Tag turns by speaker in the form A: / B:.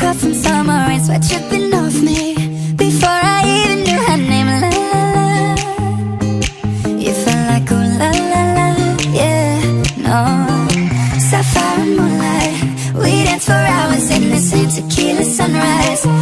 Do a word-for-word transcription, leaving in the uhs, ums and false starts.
A: up from summer rain, sweat dripping off me before I even knew her name. La la la, you felt like ooh la la la, yeah, no. Sapphire and moonlight, we danced for hours in the same tequila sunrise.